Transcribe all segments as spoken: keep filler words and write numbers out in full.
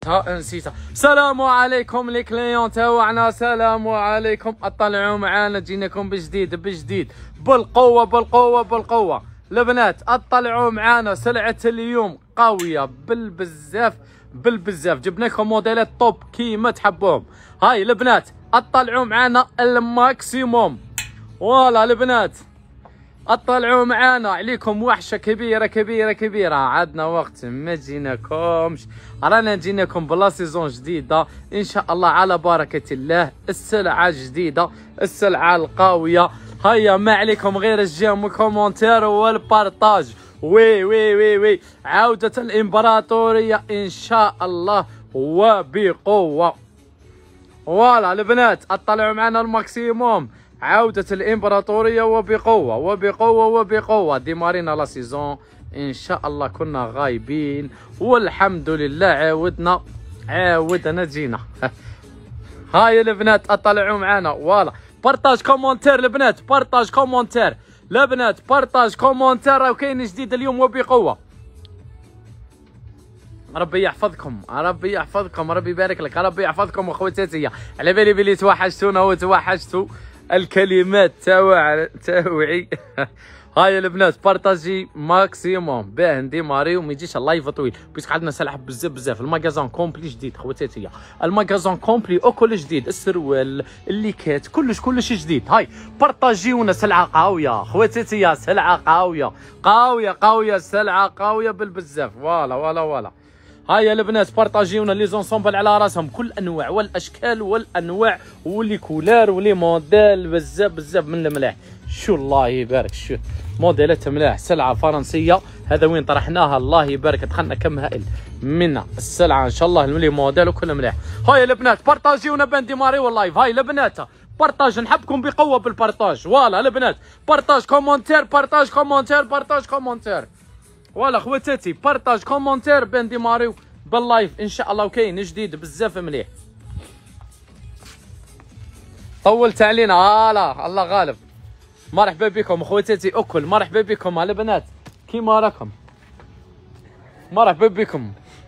ها نسيتها. السلام عليكم لي كليون تاوعنا، السلام عليكم. اطلعوا معانا، جيناكم بجديد بجديد بالقوه بالقوه بالقوه. البنات اطلعوا معانا، سلعه اليوم قويه بالبزاف بالبزاف، جبنا لكم موديلات توب كيما تحبوهم. هاي البنات اطلعوا معانا الماكسيموم. فوالا البنات اطلعوا معانا، عليكم وحشه كبيره كبيره كبيره. عندنا وقت ما جيناكمش، رانا جيناكم بلا سيزون جديده ان شاء الله على بركه الله. السلعه جديده، السلعه القويه. هيا ما عليكم غير الجيم والكومنتير والبارطاج. وي وي وي وي عوده الامبراطوريه ان شاء الله وبقوه. فوالا البنات اطلعوا معنا الماكسيموم، عودة الإمبراطورية وبقوة وبقوة وبقوة. ديمارينا لا سيزون إن شاء الله، كنا غايبين والحمد لله عاودنا عاودنا جينا. هاي البنات اطلعوا معنا. فوالا بارطاج كومونتير البنات، بارطاج كومونتير البنات، بارطاج كومونتير. راه كاين جديد اليوم وبقوة. ربي يحفظكم، ربي يحفظكم، ربي يبارك لك، ربي يحفظكم اخواتاتي. على بالي بلي توحشتونا وتوحشتوا الكلمات تاوع تاوعي. هاي البنات بارطاجي ماكسيموم باه نديماريو وما يجيش اللايف طويل، بيسك عندنا سلعه بزاف بزاف. الماغازان كومبلي جديد خواتاتي، الماغازان كومبلي اوكل جديد، السروال الليكات كلش كلش جديد. هاي بارطاجيونا سلعه قويه خواتاتي، سلعه قويه قويه قويه، سلعه قويه بالبزاف. فوالا فوالا فوالا. هاي البنات بارطاجيونا لي زونسومبل على راسهم، كل انواع والاشكال والانواع ولي كولار ولي موديل بزاف بزاف من الملاح. شو الله يبارك، شو موديلات ملاح. سلعه فرنسيه، هذا وين طرحناها الله يبارك، دخلنا كم هائل من السلعه ان شاء الله، لي موديل وكل ملاح. هاي البنات بارطاجيونا بان ديماري واللايف. هاي البنات بارطاج، نحبكم بقوه بالبارطاج. فوالا البنات بارطاج كومونتير، بارطاج كومونتير، بارطاج كومونتير. فوالا خواتاتي بارطاج كومونتير بان ديماريو باللايف ان شاء الله، وكاين جديد بزاف مليح. طولت علينا. هلا الله غالب. مرحبا بكم خواتاتي اكل، مرحبا بكم البنات كيما راكم، مرحبا بكم.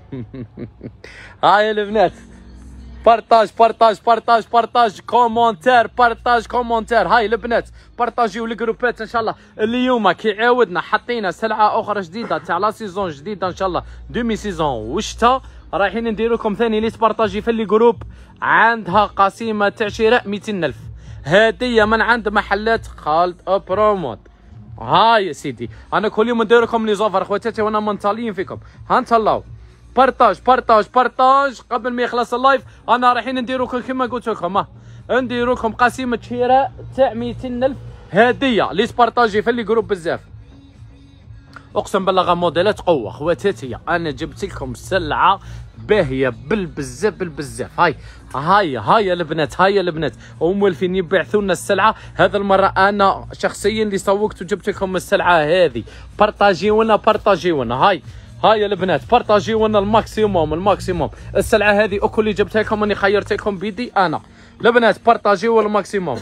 هاي البنات بارطاج بارطاج بارطاج بارطاج كومونتير، بارطاج كومونتير. هاي البنات بارطاجيو الجروبات ان شاء الله. اليوم كي عاودنا حطينا سلعه اخرى جديده تاع لا سيزون جديده ان شاء الله، دومي سيزون وشتا. رايحين ندير لكم ثاني لي تبارطاجي في لي جروب، عندها قسيمه تاع شراء مئتين ألف، هديه من عند محلات خالد برومود. هاي يا سيدي انا كل يوم ندير لكم لي زوفر خواتاتي وانا منطلين فيكم. ها نتهلاو بارطاج بارطاج بارطاج. قبل ما يخلص اللايف انا رايحين نديرو كيما قلت لكم، ها نديرو لكم قسيمه شراء تاع مئتين ألف هديه لي تبارطاجي في لي جروب بزاف. اقسم بالله غا موديلات قوه خواتاتي، انا جبت لكم سلعه باهيه بالبزاف بالبزاف. هاي هاي هاي البنات، هاي البنات ومولفين يبعثوا لنا السلعه. هذا المره انا شخصيا اللي سوقت وجبت لكم السلعه هذه. بارطاجيونا بارطاجيونا. هاي هاي البنات بارطاجيونا الماكسيموم الماكسيموم. السلعه هذه اكل اللي جبتها لكم، اني خيرت لكم بيدي انا. البنات بارطاجيو الماكسيموم.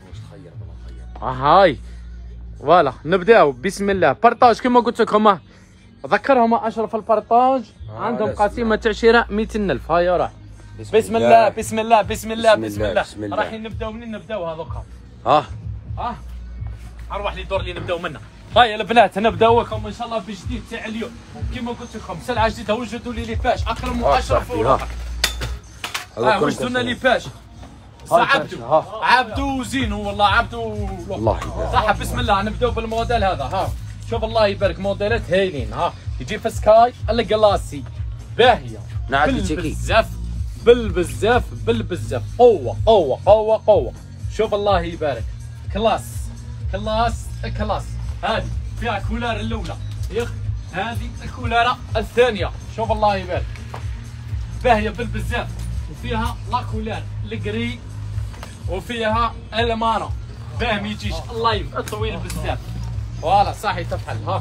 هاي فوالا نبداو بسم الله. بارطاج كما قلت لكم، ذكرهم اشرف البارطاج آه عندهم قسيمه تاع شراء مئتين ألف. هاي راح بسم, بسم الله بسم الله بسم الله بسم الله, بسم الله. رايحين نبداو منين نبداو هذوكا؟ ها ها اروح لي دور اللي نبداو منه. هاي البنات نبداو لكم ان شاء الله بجديد تاع اليوم كما قلت لكم، سلعه جديده. وجدوا لي ليباش اكرم واشرف وروح. ها وجدوا لنا ليباش عبدو عبدو زين والله عبدو والله صح. بسم الله نبداو بالموديل هذا. ها شوف الله يبارك موديلات هايلين. ها يجي في سكاي الجلاسي باهيه بالبزاف بالبزاف بالبزاف، قوه قوه قوه قوه. شوف الله يبارك كلاس كلاس كلاس. هذه فيها كولار الاولى يخ، هذه الكولاره الثانيه. شوف الله يبارك باهيه بالبزاف، وفيها لا كولار الكري وفيها المانو باه ما يجيش اللايف الطويل بزاف. فوالا صاحي تفعل. ها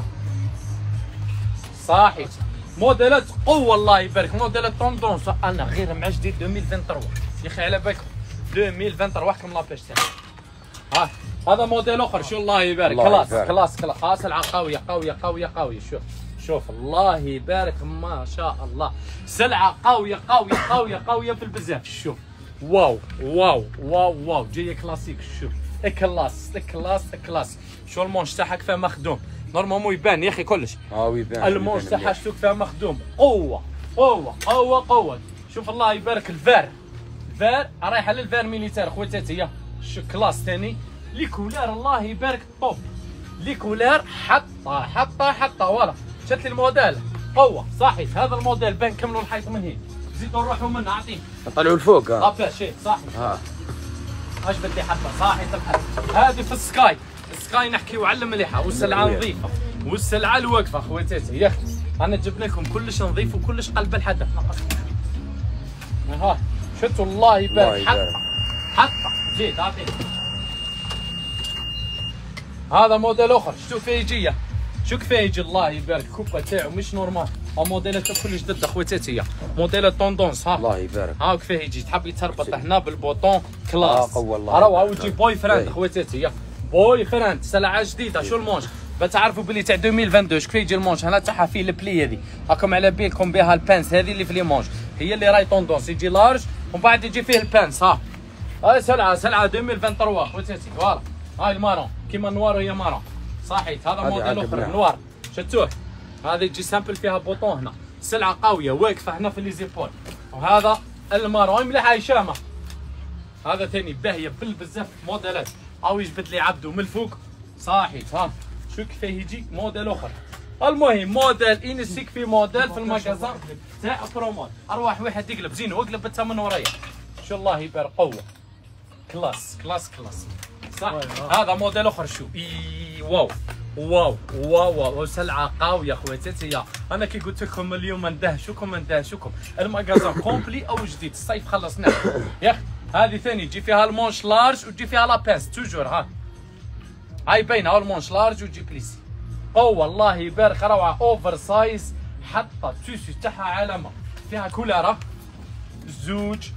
صاحي موديلات قوه الله يبارك، موديلات طوندونس. انا غير مع جديد ألفين وثلاثة وعشرين يا اخي على بالكم ألفين وثلاثة وعشرين كم لاباش تاعي. ها هذا موديل اخر. شو الله يبارك كلاس كلاس كلاس. ها سلعه قويه قويه قويه قويه. شوف شوف الله يبارك ما شاء الله، سلعه قويه قويه قويه قويه في البزاف. شوف واو واو واو واو جايه كلاسيك. شوف كلاس كلاس كلاس. شو المونش تاعها كيفاه مخدوم نورمالمون يبان يا اخي كلش. اه يبان المونش تاعها شوف كيفاه مخدوم قوه قوه قوه قوه. شوف الله يبارك الفار الفار رايحه للفار ميليتير خواتاتي. هي شو كلاس ثاني لي كولار الله يبارك طوب لي كولار حطه حطه حطه فوالا. شفت لي الموديل قوه صحيح. هذا الموديل بان كملوا الحيط من هنا زيدوا نروحوا منه اعطيني نطلعوا لفوق. اه ابا شيء صحيح. ها اش بدي حطه صحيح تبحث. هذه في السكاي السكاي نحكيو على المليحه والسلعه نظيفه والسلعه الواقفه خواتاتي. يا اخي انا جبنا لكم كلش نظيف وكلش قلب الحدث. ها شفتوا الله يبارك حطه حطه زيد اعطيني. هذا موديل اخر شوف فيه يجي شو كيفاه يجي الله يبارك كوبا تاعو مش نورمال. موديلات كل جدد خواتاتي موديلات طوندونس. ها الله يبارك ها كيفاه يجي تحب يتربط هنا بالبوطون كلاس. اه والله روعه ويجي بوي فريند خواتاتي بوي فريند سلعه جديده. شو المونش بتعرفوا بلي تاع ألفين واثنين وعشرين كيف يجي المونش هنا تاعها فيه البلي هذه راكم على بالكم بها البانس هذه اللي في لي مونش هي اللي راي طوندونس يجي لارج ومن بعد يجي فيه البانس. ها هاي سلعه سلعه ألفين واثنين وعشرين خواتاتي فوالا. هاي المارون كيما النوار هي مارون صحيح. هذا موديل اخر نوار شفتوه. هذه تجي سامبل فيها بوطون هنا سلعه قويه واقفه هنا في لي زيبول. وهذا المارون مليحه هشامه. هذا ثاني باهيه بالبزاف موديلات او يجبد لي عبدو من الفوق صحيح. ها شو كيفاه يجي موديل اخر. المهم موديل انسيك في موديل في المكازان تاع برومود ارواح واحد يقلب زين واقلب انت من ورايا. شو الله يبارك قوه كلاس كلاس كلاس صح. هذا موديل اخر. شو اي واو واو واو واو سلعه قويه خواتاتي. انا كي قلت لكم اليوم ندهشوكم ندهشوكم المكازان كومبلي او جديد الصيف خلصنا يا اخي. هذه ثاني تجي فيها المونش لارج وتجي فيها لابانس توجور. ها هاي باينه المونش لارج وتجي بليسي قوه الله يبارك روعه اوفر سايز. حتى التيشيرت تاعها علامه فيها كولاره زوج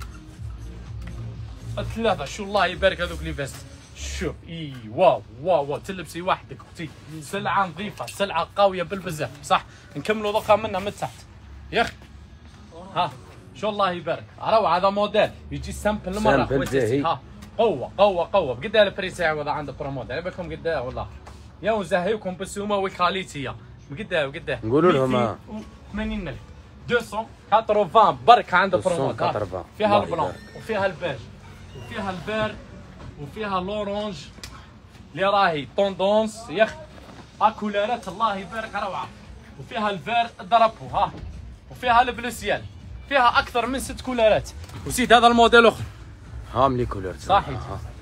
ثلاثه. شو الله يبارك هذوك لي فيست. شوف اي واو واو واو تلبسي وحدك اختي. سلعه نظيفه سلعه قويه بالبزاف صح. نكملوا ضخه منها من تحت يا اخي. ها شو الله يبارك روعه. هذا موديل يجي سامبل مره خواتاتي. ها قوه قوه قوه بقد البري تاعو اذا عنده برومود على بالكم قد والله يا ونزهيكم بالسومه والكاليتي بقد بقد نقولوا لهم ثمانين ألف مئتين وثمانين برك عنده برومود. فيها البلون وفيها البيج وفيها البير وفيها لورانج اللي راهي طوندونس يا اخي. ها كولارات الله يبارك روعه وفيها الفير ضربوا. ها وفيها البلوسيال فيها اكثر من ست كولارات. وزيد هذا الموديل اخر هام لي كولر صحيح.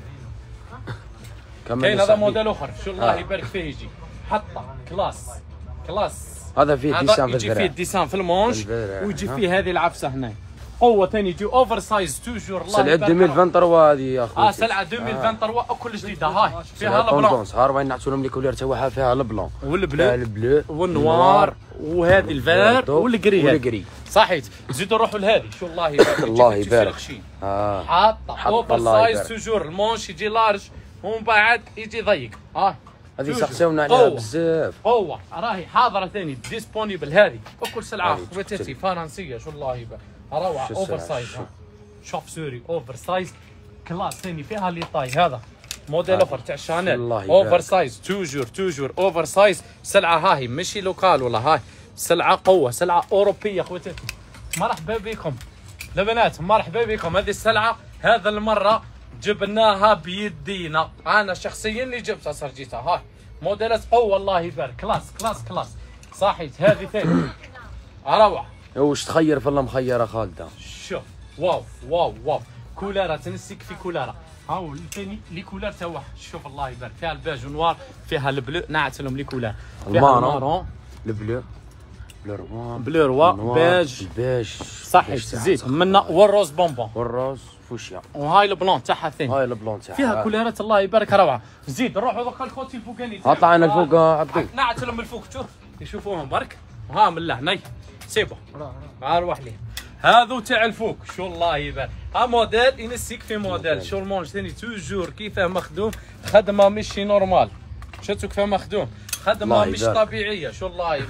كاين هذا موديل اخر شو الله يبارك فيه يجي حطه كلاس كلاس. هذا فيه ديسان في يجي فيه ديسان في المونش ويجي فيه هذه العفسه هنا قوه ثاني يجي اوفر سايز توجور. الله سلعه ألفين وعشرين هذه يا اخوي. اه سلعه ألفين وعشرين كل جديده. هاي فيها البلون هاي باين نعطوا لهم لي كولور تاعها فيها البلون والبلو البلو والنوار وهذه الفير والقري والقري صحيح. زيدوا نروحوا لهذه شو الله يبارك الله يبارك. اه حاطه اوفر سايز توجور المونش يجي لارج ومن بعد يجي ضيق. اه هذه سقسونا عليها بزاف قوه راهي حاضره ثاني ديسبونيبل. هذه وكل سلعه خواتاتي فرنسيه شو الله يبارك روعه اوفر سايز. شوف سوري اوفر سايز كلاس ثاني فيها لي طاي. هذا موديل اخر تاع شانيل اوفر سايز توجور توجور اوفر سايز. سلعه هاي ماشي لوكال ولا هاي سلعه قوه سلعه اوروبيه خواتاتي. مرحبا بكم البنات مرحبا بكم. هذه السلعه هذا المره جبناها بيدينا انا شخصيا اللي جبتها سرجيتها. هاي موديلات قوه الله يبارك كلاس كلاس كلاس صحيح. هذه ثاني روعه. وش تخير في المخيره خالده. شوف واو واو واو كولاره تنسيك في كولاره. ها الثاني لي كولار تاعها شوف الله يبارك فيها البيج ونوار فيها البلو نعت لهم لي كولار فيها المارون البلو بلو روا بلو روا بيج بيج صحيح. زيد منا والروز بونبون والروز فوشيا وهاي البلون تاعها ثاني. هاي البلون تاعها فيها كولارات الله يبارك روعه. زيد نروحوا دوكا الكوتي الفوقاني اطلع انا الفوق عبدي نعت لهم الفوق شوف يشوفوهم برك. ها من لهنا سيبو اروح ليه هذو تاع الفوق شو الله يبارك. ها موديل ينسيك في موديل شو المونج ثاني توجور كيفاه مخدوم خدمه ماشي نورمال. شفتوا كيفاه مخدوم خدمه مش طبيعيه شو الله يبارك.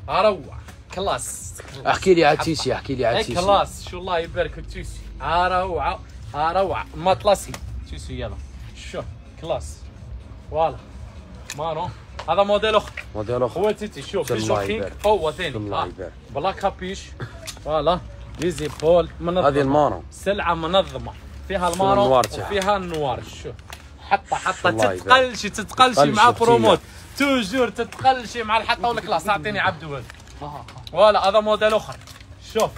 روعه كلاس. احكي لي على تيسي، احكي لي على اي تيسي. كلاس، شو الله يبارك في تيسي. روعه روعه مطلسي تيسي يلا شوف كلاس. فوالا مارون هذا موديل اخر. موديل اخر خواتي شوف في الله جوكينج يبارك. قوه ثاني الله آه. يبارك. بلا كابيش. فوالا ليزي بول منظمه. هذه المارون سلعه منظمه فيها شو المارون النوار تاعها. وفيها النوار. شوف حطه حطه الله يبارك. تتقلشي تتقلشي تتقلش مع اختي. بروموت توجور تتقلشي مع الحطه والكلاس. اعطيني عبدو هذا. فوالا هذا موديل اخر. شوف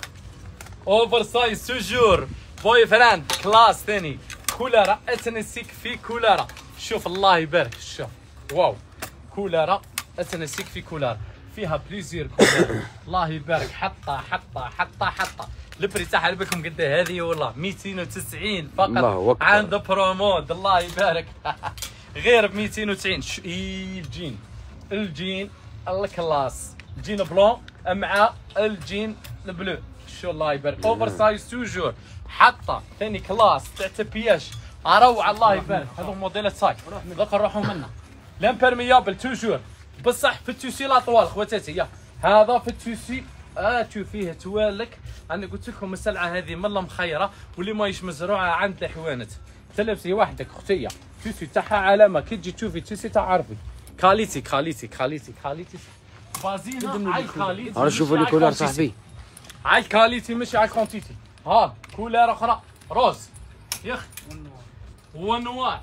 اوفر سايز توجور بوي فريند كلاس ثاني كولارا اتنسيك في كولارا. شوف الله يبارك شوف واو كولارا اتنسيك في كولارا فيها بليزير كولارا. الله يبارك حطه حطه حطه حطه. البري تاعها لكم قد هذه والله مئتين وتسعين فقط. الله أكبر. عند برومود الله يبارك غير ب مئتين وتسعين. اي الجين الجين الكلاس الجين بلون مع الجين البلو. شو الله يبارك اوفر سايز توجور حطه ثاني كلاس تاع تبياش روعه. الله يبارك هذو موديلات ساي ذوك نروحوا منه لامبرميابل توجور بصح في التوسي لا طوال خواتاتي. يا هذا في التوسي اه تشوف فيه توالك. انا قلت لكم السلعه هذه من مخيره واللي ماهيش مزروعه عند الحوانت. تلبسي وحدك اختيه التوسي تاعها علامه كي تجي تشوفي التوسي تعرفي كاليتي كاليتي كاليتي كاليتي بازينا على كاليتي. انا شوفوا لي كولار صاحبي على الكاليتي مش على الكونتيتي. ها كولار اخرى روز يا اخي ونوار.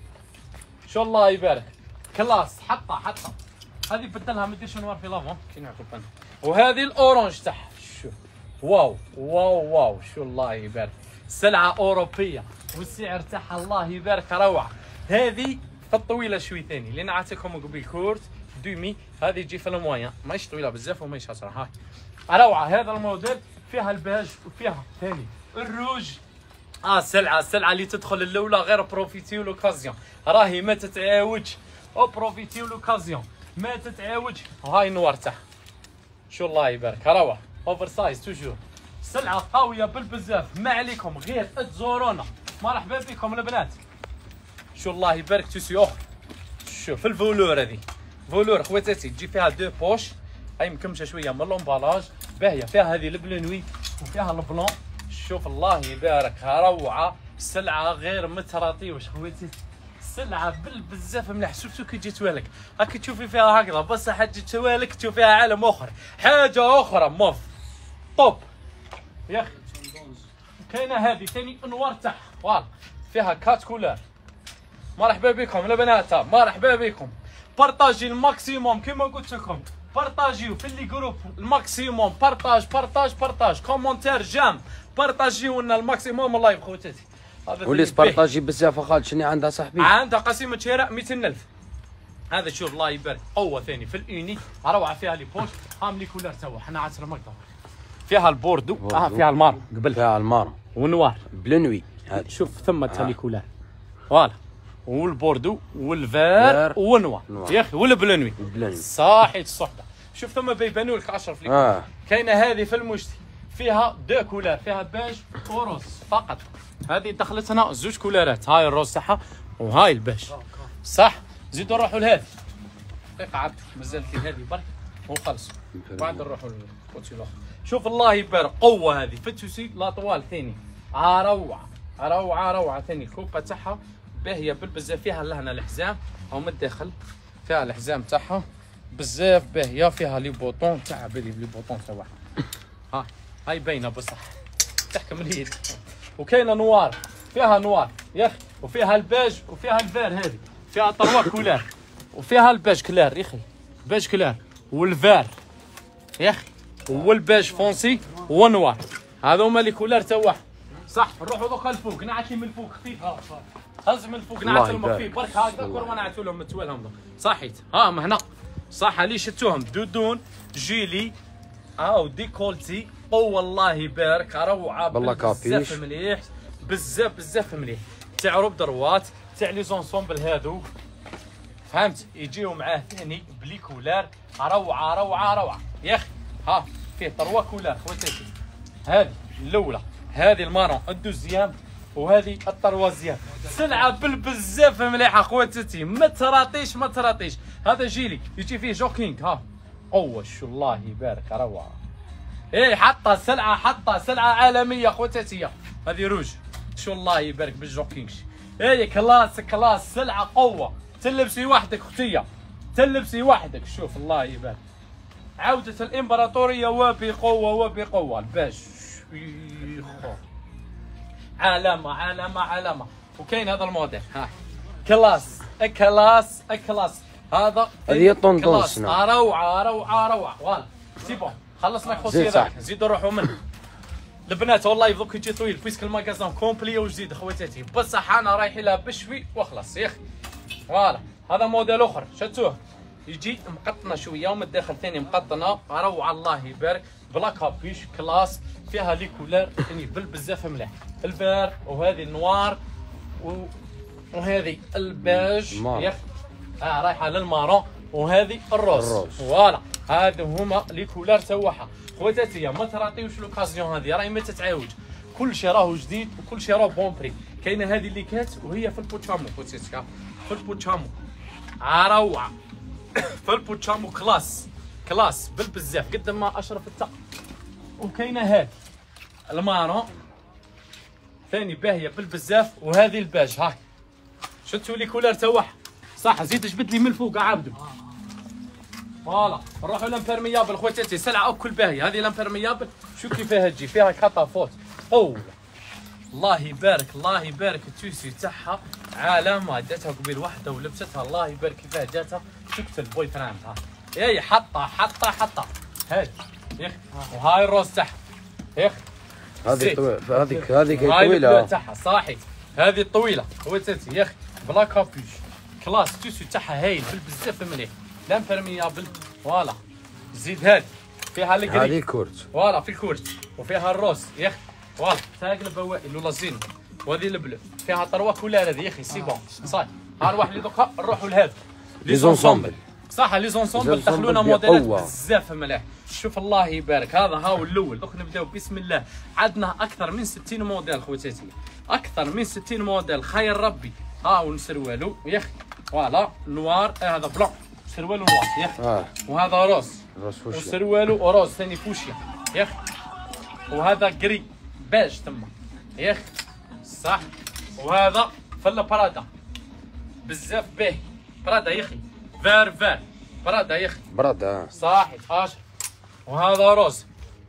شو الله يبارك كلاس حطه حطه. هذه بدلها ما ديرش نوار في لافون كي نعرفوا بنا. وهذه الاورانج تاعها شوف واو واو واو. شو الله يبارك سلعه اوروبيه والسعر تاعها الله يبارك روعه. هذه في الطويله شوي ثاني لان عطيتكم قبل كورت دومي. هذه تجي في المويان ماهيش طويله بزاف وماهيش قصيره. هاي روعه. هذا الموديل فيها الباج وفيها ثاني الروج. اه سلعه السلعه اللي تدخل الاولى غير بروفيتي لوكازيون راهي ما تتعاوج. او بروفيتي لوكازيون ما تتعاوج. هاي النوار تاعها شو الله يبارك روعه اوفر سايز توجور. سلعه قويه بالبزاف ما عليكم غير تزورونا. مرحبا بكم البنات. شو الله يبارك توسي اخر. شوف الفولور هذه فولور خواتاتي تجي فيها دو بوش. هاي مكمشه شويه من لومبالاج باهيه. فيها هذه البلونوي وفيها البلون. شوف الله يبارك روعه. سلعه غير متراطيوش خواتي. سلعه بالبزاف مليح. شفتو كي تجي توالك هاكي تشوفي فيها هكذا بصح تجي توالك تشوف فيها عالم اخر حاجه اخرى موف طوب يا اخي. كاينه هذه ثاني انوار تاعها فوالا فيها كات كولار. مرحبا بكم البنات مرحبا بكم. بارطاجي الماكسيموم كيما قلت لكم بارطاجيو في اللي جروب الماكسيموم. بارطاج بارطاج بارطاج كومونتير جام بارطاجيو لنا الماكسيموم. الله يبارك خواتاتي. ولي سبارطاجي بزاف خالد شنو عندها صاحبي؟ عندها قسيمه شراء مئتين ألف. هذا شوف الله يبارك قوه ثاني في الاوني روعه. فيها لي بوش هام لي كولار توا حنا عصر مقطع. فيها البوردو اه فيها المار قبل فيها المار والنوار بلونوي. هذه شوف ثم تاع لي كولار فوالا والبوردو والفير والنوار يا اخي والبلونوي صاحي الصحبه. شوف ثم بيبانوا لك اشرف لي آه. كاينه هذه في المشتي فيها دو كولار فيها بيج وروز فقط. هذه دخلت هنا زوج كولارات هاي الروز تاعها وهاي البيج صح. زيدوا نروحوا لهذه دقيقه عبد مازال كي هذه برك ونخلصوا بعد نروحوا للكوتشي الاخر. شوف الله يبارك قوه هذه في التوسي لا طوال ثاني روعه روعه روعه ثاني. الكوبه تاعها باهيه بالبزاف. فيها لهنا الحزام او من الداخل فيها الحزام تاعها بزاف باهيه. فيها لي بوطون تاعها بالي لي بوطون تاعها ها هاي باينه بصح تحكم اليد. وكاينه نوار فيها نوار يا اخي وفيها الباج وفيها الفير. هذه فيها طروا كولار وفيها الباج كلار يا اخي باج كلار والفير يا اخي والباج فونسي ونوار. هذو هما لي كولار تاعها صح. نروحوا دوكا الفوق نعطي من الفوق خفيف. هز من الفوق نعطي لهم فيه برك هكذا كور نعطي لهم متوالهم صحيت. ها من هنا صح اللي شفتوهم دودون جيلي او ديكولتي قوه الله يبارك روعه بزاف مليح بزاف بزاف مليح. تاع روب دروات تاع لي زونسومبل هادو فهمت يجيو معاه ثاني بلي كولار روعه روعه روعه يا اخي. ها فيه تروا كولار خواتاتي. هذه الاولى هذه المارون الدوزيام وهذه الطروازيام. سلعه بالبزاف مليحه خواتاتي ما تراطيش ما تراطيش. هذا جيلي يجي فيه جوكينغ ها قوه شو الله يبارك روعه. ايه حطها سلعه حطها سلعه عالميه خوتاتيه. هذه روج شو الله يبارك بالجوكينغ. ايه كلاس كلاس سلعه قوه تلبسي وحدك اختيه تلبسي وحدك. شوف الله يبارك عودة الامبراطورية وبقوة وبقوة. الباج علامة علامة علامة. وكاين هذا الموديل ها كلاس كلاس كلاس. هذا هذه طوندونس روعة روعة روعة. فوالا سي بون خلصنا خوتي هذاك زيدوا روحوا منه. البنات والله يفضلك يجي طويل بيسك الماكازان كومبلي وجديد خواتاتي بصح انا رايحين لها بشوي وخلاص يا اخي. فوالا هذا موديل اخر شفتوه يجي مقطنه شويه ومن الداخل ثاني مقطنه روعه الله يبارك بلا كابيش كلاس فيها لي كولار يعني بل بزاف مليح. الفير وهذه النوار و... وهذه الباج يا اخي اه رايحه للمارون وهذه الروز. فوالا هادو هما لي كولار تاعها خواتاتي. ما تراطيوش لوكازيون هذه راهي ما تتعاود. كل شيء راهو جديد وكل شيء راهو بون بري. كاينه هذه اللي كات وهي في البوتشامو خواتاتي في البوتشامو روعه في البوتشامو كلاس كلاس بالبزاف قد ما اشرف التق. وكاينه هذه المارون ثاني باهيه بالبزاف وهذه الباج هاك شفتوا لي كولار تاعها صح. زيد جبد لي من الفوق عابدو. فوالا نروحوا لامبيرميابل خواتاتي سلعه اكل باهيه. هذه لامبيرميابل شو كيفاه تجي فيها كاطا فوت قوه الله يبارك الله يبارك. التوسي تاعها علامه داتها قبيل وحده ولبستها الله يبارك كيفاه جاتها. شفت البوي فريند ها اي حطها حطها حطها هذه يا اخي. وهاي الروز تاعها يا اخي. هذه هذيك هذيك طويله تاعها صاحي. هذه الطويله خواتاتي يا اخي بلا كابيش كلاس. التوسي تاعها هايل بالبزاف مليح لامبيرميابل. فوالا زيد هذه فيها الكري هذه كورت فوالا في الكورت وفيها الروز يا اخي. فوالا تاقلب بوائل ولا زين. وهذه البلو فيها طروه كولار هذه يا اخي سي بون صاي. ها نروح لي دوكا نروحوا لهذا لي زونسومبل صح. لي زونسومبل دخلونا موديلات بزاف ملاح. شوف الله يبارك هذا هاو الاول. دوك نبداو بسم الله. عندنا اكثر من ستين موديل خواتاتي اكثر من ستين موديل خير ربي. هاو نسروالو يا اخي. فوالا نوار هذا بلون سروالو نوار يا اخي. آه. وهذا روز روز فوشيا وسروالو روز ثاني فوشيا يا اخي. وهذا قري باج تما يا اخي صح. وهذا فلا برادا بزاف باهي برادا يا اخي. فير فير برادا يا اخي برادا صاحي عاشر. وهذا روز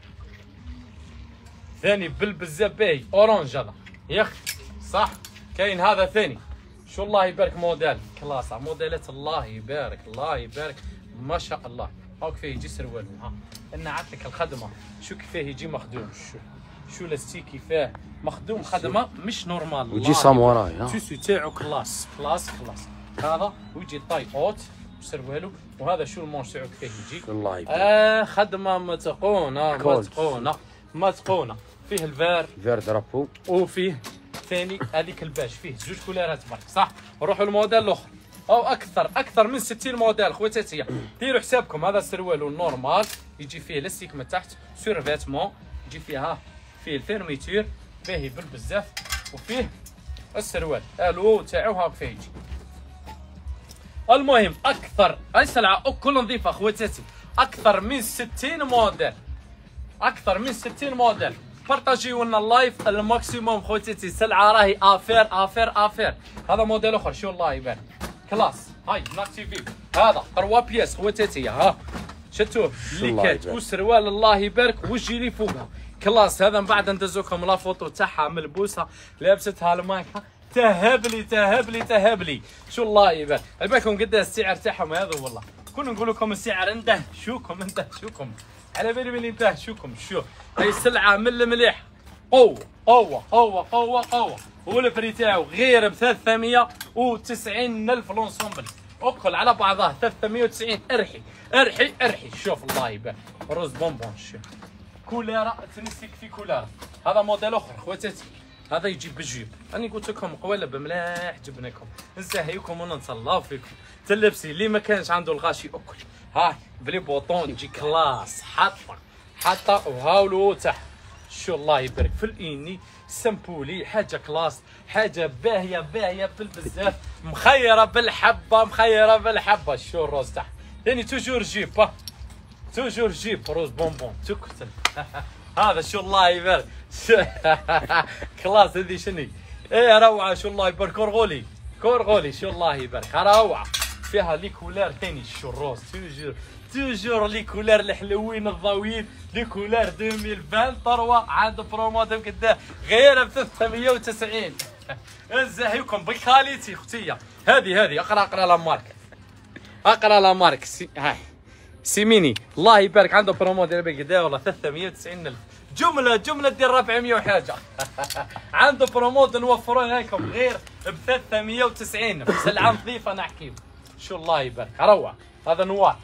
ثاني بالبزاف باهي اورانج هذا يا اخي صح. كاين هذا ثاني شو الله يبارك موديل كلاس موديلات الله يبارك الله يبارك ما شاء الله. هاو كيفاه يجي سروال ها انا عطيك لك الخدمه شو كيفاه يجي مخدوم. شو شو لاستيك كيفاه مخدوم خدمه مش نورمال. ويجي ساموراي ها التيسو تاعو كلاس كلاس كلاس. هذا ويجي طاي اوت سروالو. وهذا شو المونش تاعو كيفاه يجي الله يبارك. اه خدمه متقونه متقونه متقونه. فيه الفير فير درابو وفيه ثاني هذيك الباج فيه زوج كولارات برك صح. نروحوا للموديل الاخر او اكثر اكثر من ستين موديل خواتاتي. ديروا حسابكم هذا السروال النورمال يجي فيه لاستيك من تحت سور فيتمون يجي فيها فيه الفيرميتور باهي بالبزاف. وفيه السروال الو تاعو هاك فيه يجي. المهم اكثر اي سلعه كل نظيفه خواتاتي اكثر من ستين موديل اكثر من ستين موديل. بارطاجيو لنا اللايف الماكسيموم خواتاتي. سلعه راهي افير افير افير. هذا موديل اخر شو الله يبارك كلاس. هاي ناك تي في هذا ثلاثة بياس خواتاتي ها شفتوه اللي كات وسروال الله يبارك وجي لي فوقها كلاس. هذا من بعد ندزوكم لا فوتو تاعها ملبوسه لابستها المايكه تهبلي تهبلي تهبلي شو الله يبارك. بالكم قد السعر تاعهم هذا والله كنا نقول لكم السعر انده شوكم انده شوكم على بالي بلي انده شوكم. شو هاي السلعه من المليح قوه قوه قوه قوه قوه. والفري تاعو غير ب ثلاثمية وتسعين الف لونسومبل اكل على بعضها ثلاثمية وتسعين. ارحي ارحي ارحي. شوف الله يبارك روز بونبون شوف كولاره تنسيك في كولاره. هذا موديل اخر خواتاتي هذا يجي بالجيب. راني قلت لكم قوالب ملاح جبناكم نزهيكم ونتهلاو فيكم. تلبسي اللي ما كانش عنده الغاشي اكل هاي بلي بوطون يجي كلاس حاطه حاطه وهاولو تحت. شو الله يبارك في الاني سمبولي حاجه كلاس حاجه باهيه باهيه بالبزاف مخيره بالحبه مخيره بالحبه. شو الروز تاعها ثاني توجور جيب توجور جيب روز بونبون تكتل. هذا شو الله يبارك. كلاس هذي شني؟ ايه روعه شو الله يبارك. كورغولي كورغولي شو الله يبارك روعه. فيها لي كولار ثاني شو الروز توجور توجور لي كولار الحلوين الضويين لي كولار ألفين وعشرين ثروه عند بروموت قداه غير ب ثلاثمية وتسعين. نزهيكم بالكاليتي اختي. هذه هذه اقرا اقرا لا مارك اقرا لا مارك سي... هاي سيميني الله يبارك عنده برومو ديال قداه والله ثلاثمية وتسعين ألف جمله جمله ديال أربعمية وحاجه. عنده برومو نوفروا لكم غير ب ثلاثمية وتسعين سلعه نظيفه نحكي شو الله يبارك روعه. هذا نوار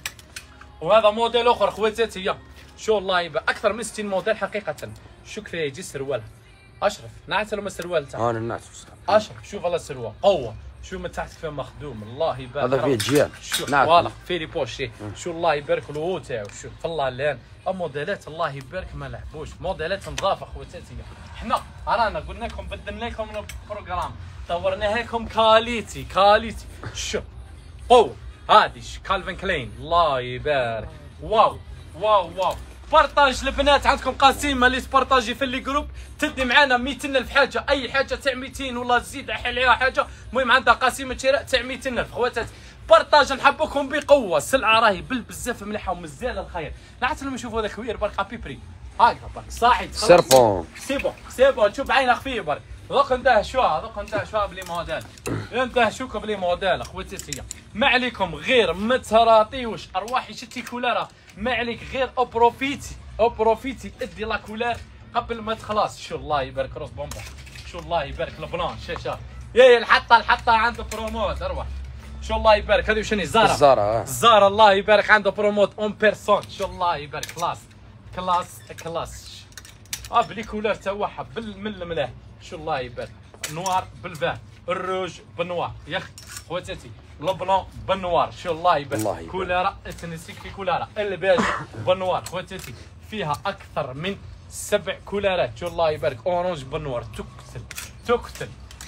وهذا موديل اخر خواتاتي شو الله يبارك اكثر من ستين موديل حقيقه. شو كفايه يجي سروال اشرف نعت لما السروال تاعه انا الناس اشرف شوف الله السروال قوه شو من تحت فيه مخدوم الله يبارك. هذا فيه جيال نعم والله فيه لي بوشي شو الله يبارك له تاعو شوف الله لين موديلات الله يبارك ما لعبوش موديلات نظافه خواتاتي. حنا رانا قلنا لكم بدلنا لكم البروغرام طورناها لكم كاليتي كاليتي شوف قوه. هذه كالفين كلين الله يبارك واو واو واو. بارطاج البنات عندكم قسيمه اللي تبارطاجي في اللي جروب تدي معنا مئتين ألف حاجه اي حاجه تاع مئتين ولا تزيد عليها حاجه المهم عندها قسيمه شراء تاع مئتين ألف خواتات. بارطاج نحبكم بقوه السلعه راهي بزاف مليحه ومزال الخير. نعت لما نشوفوا هذا كوير برك بيبري هاكا برك صاحي سيربون سيبو سيبو تشوف بعينك فيه برك ذوق اندهشوها ذوق اندهشوها بلي موديل اندهشوك بلي موديل خواتاتي. ما عليكم غير ما تراطيوش ارواحي شتي كولاره ما عليك غير اوبروفيتي اوبروفيتي ادي لا كولار قبل ما تخلص. شو الله يبارك روز بومبا شو الله يبارك البلان شاشه يا الحطه الحطه عنده بروموت اروح شو الله يبارك. هذه وشني زارا زارا زارا الله يبارك عنده بروموت اون بيرسون شو الله يبارك كلاس كلاس كلاس. اه بلي كولار تاعها بالمل ملاه شو الله يبارك. نوار بالفان الروج بالنوار يا اخي خواتاتي البلون بالنوار شو الله يبارك. كولاره تنسيك في كولاره الباج بالنوار خواتاتي فيها اكثر من سبع كولارات شو الله يبارك. اورانج بالنوار تقتل تقتل.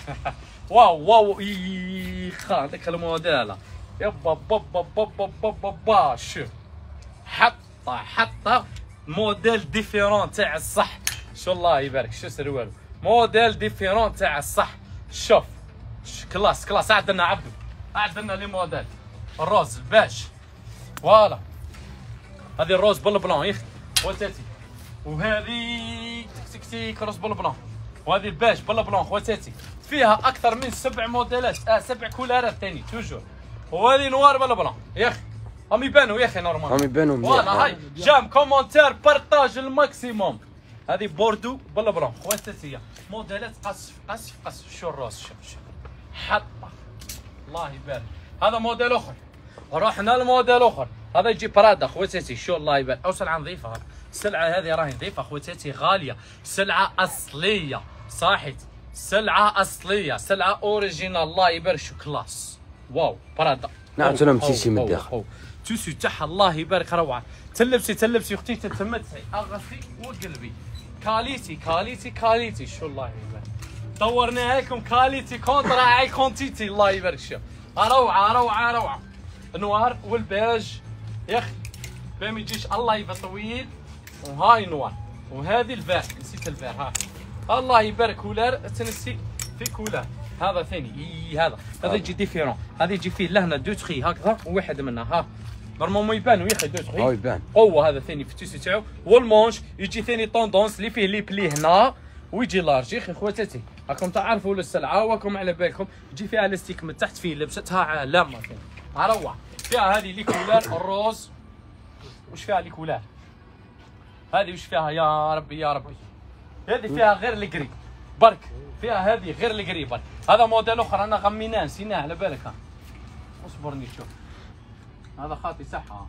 واو واو ايخ هذاك الموديل يابا بابا بابا بابا با شوف حطه حطه موديل ديفيرون تاع الصح شو الله يبارك. شو سروال موديل ديفيرون تاع الصح شوف كلاس كلاس. عندنا عبدو عندنا لي موديل الروز الباش فوالا هذه الروز بالبلون يخ خواتاتي وهذه تك تك روز بالبلون وهذه الباش بالبلون خواتاتي. فيها اكثر من سبع موديلات آه سبع كولارات ثاني توجور. وهذه نوار بالبلون يا اخي هم يبانوا يا اخي نورمال هم يبانوا فوالا. هاي جام كومونتير بارطاج الماكسيموم. هذه بوردو بالبلون خواتاتي موديلات قصف قصف قصف. شو الروز شوف شوف حطه الله يبارك. هذا موديل اخر رحنا لموديل اخر هذا يجي برادا خواتاتي شو الله يبارك. او سلعه نظيفه هذه السلعه هذه راهي نظيفه خواتاتي غاليه سلعه اصليه صاحت سلعه اصليه سلعه اوريجينال الله يبارك. شو كلاس واو برادا. نعم سلام تيسي من الداخل تيسي تاعها الله يبارك روعه. تلبسي تلبسي اختي تتمتعي اغثي وقلبي كاليتي كاليتي كاليتي شو الله يبارك. طورناها لكم كاليتي كونترا اي كونتيتي الله يبارك. شوف روعه روعه روعه نوار والبيج يا اخي فما يجيش الله يبارك طويل. وهاي نوار وهذه الفار نسيت الفار ها الله يبارك كولار تنسي في كولار. هذا ثاني اي هذا هذا يجي ديفيرون. هذا يجي فيه لهنا دو تخي هكذا وواحد منها ها نورمالمون يبانوا يا اخي دو تخي. اه يبان قوه. هذا ثاني في التيسي تاعو والمونش يجي ثاني طوندونس اللي فيه لي بلي هنا ويجي لارج. يا اخي خواتاتي راكم تعرفوا السلعه وراكم على بالكم يجي فيها الاستيك من تحت فيه لبستها علامه ثاني روعه. فيها هذه لي كولار الروز وش فيها لي كولار هذه وش فيها يا ربي يا ربي. هذه فيها غير القري برك فيها هذه غير القري برك. هذا موديل اخر انا غميناه نسيناه على بالك ها اصبرني شوف هذا خاطي صح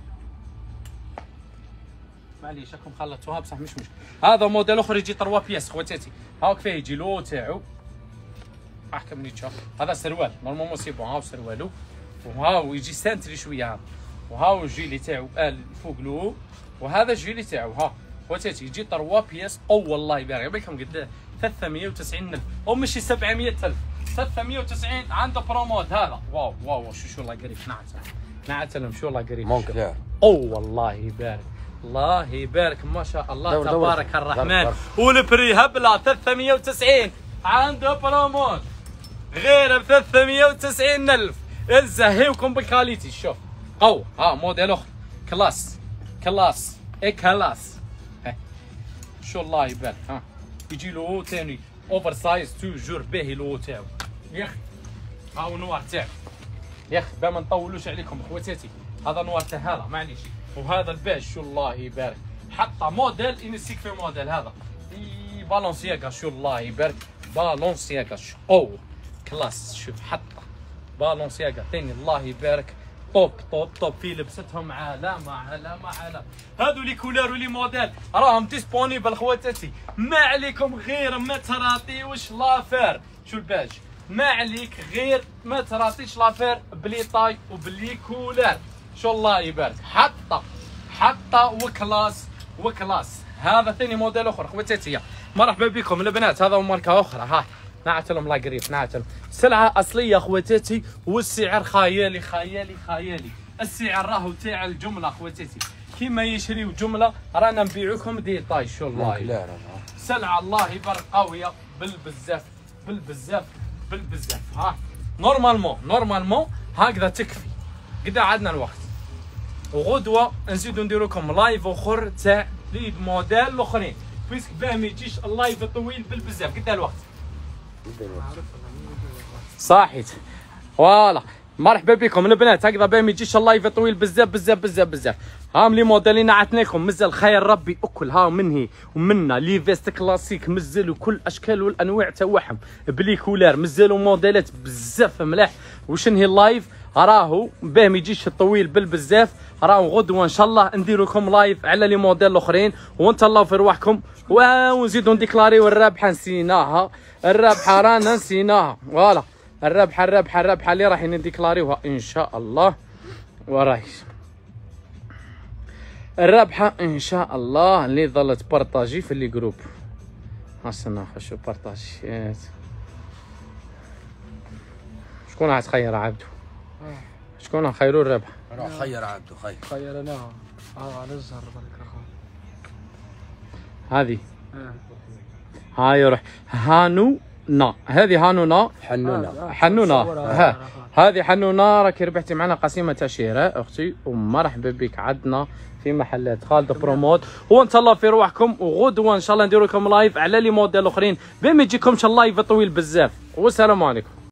معليش راكم خلطوها بصح مش مشكل. هذا موديل اخر يجي طروا بياس خواتاتي هاك فيه يجي لو تاعو احكم تشوف. هذا سروال نورمالمون سي بون هاو سروالو وهاو يجي سانتري شويه ها وهاو الجيلي تاعو ال فوق له وهذا الجيلي تاعو ها خواتاتي يجي طروا بياس قوه الله يبارك بكم قد ثلاثمية وتسعين ألف او ماشي سبعمية ألف ثلاثمية وتسعين عنده برومود هذا واو واو شو شو الله قريب نعم نعتلم شو الله قريب. مونكلير. اوه الله يبارك، الله يبارك ما شاء الله دور تبارك دور. الرحمن. دور. والبري هبله ثلاثمية وتسعين عنده بروموت غير ب ثلاثمية وتسعين ألف. نزهيكم بالكاليتي. شوف قوة ها موديل اخر كلاس كلاس اي كلاس. ها شو الله يبارك. ها يجي له ثاني اوفر سايز توجور باهي لو تاعو يا اخي. هاو نوار تاعو يا اخي با ما نطولوش عليكم خواتاتي. هذا نوار تاع هذا معليش. وهذا الباج شو الله يبارك حتى موديل انسيك في موديل هذا اي بالونسياغا شو الله يبارك. بالونسياغا شو قوة كلاس. شوف حتى بالونسياغا ثاني الله يبارك طوب طوب طوب في لبستهم علامة علامة علامة. هادو لي كولار ولي موديل راهم ديسبونيبل خواتاتي. ما عليكم غير ما تراطيوش لافير. شو الباج ما عليك غير ما تراطيش لافير بلي طاي وبلي كولار. شو الله يبارك حتى حتى وكلاس وكلاس. هذا ثاني موديل اخر خواتاتي. مرحبا بكم البنات. هذا ماركة اخرى. ها نعتلم الله قريب نعتلم. سلعة اصلية خواتاتي والسعر خيالي خيالي خيالي. السعر راهو تاع الجملة خواتاتي. كيما يشريو جملة رانا نبيعوكم ديتاي. شو الله يبارك سلعة الله يبارك قوية بالبزاف بالبزاف بالبزاف. ها نورمالمون نورمالمون هكذا تكفي. قدا عندنا الوقت وغدوة نزيدو نديرو لكم لايف اخر تاع لي موديل الاخرين بيسك باه ما يجيش اللايف الطويل بالبزاف. قدا الوقت صاحيت فوالا. مرحبا بكم البنات. هكذا باه ما يجيش اللايف طويل بزاف بزاف بزاف بزاف. هام لي موديلين عطنا لكم مازال خير ربي اكل. ها منهي ومنا لي فيست كلاسيك مازالوا كل اشكال والانواع تاعهم بلي كولار. مازالوا موديلات بزاف ملاح. واش نهي اللايف راهو باه ما يجيش الطويل بالبزاف. راهو غدوه ان شاء الله نديرو لكم لايف على لي موديل الاخرين ونتهلاو في رواحكم ونزيدو نديكلاريو الرابحه. نسيناها الرابحه رانا نسيناها. فوالا الرابحه الرابحه الرابحه اللي راح نديكلاريوها ان شاء الله. وراي الرابحه ان شاء الله اللي ظلت بارطاجي في لي جروب. هاستنى نخشو بارطاجيات. شكون راح تخير عبدو؟ شكون راح خيروا الرابحه؟ روح خير عبدو خير. خير انا اه على الزهر برك اخو. هذه هاي روح هانو نا. هذه هانونا حنونة حنونة. ها هذه حنونة راكي ربحتي معنا قسيمة تاع شراء اختي. ومرحبا بك عندنا في محلات خالد بروموت. ونتهلاو في رواحكم وغدوه ان شاء الله نديرو لكم لايف على لي موديل اخرين بما يجيكمش اللايف طويل بزاف. والسلام عليكم.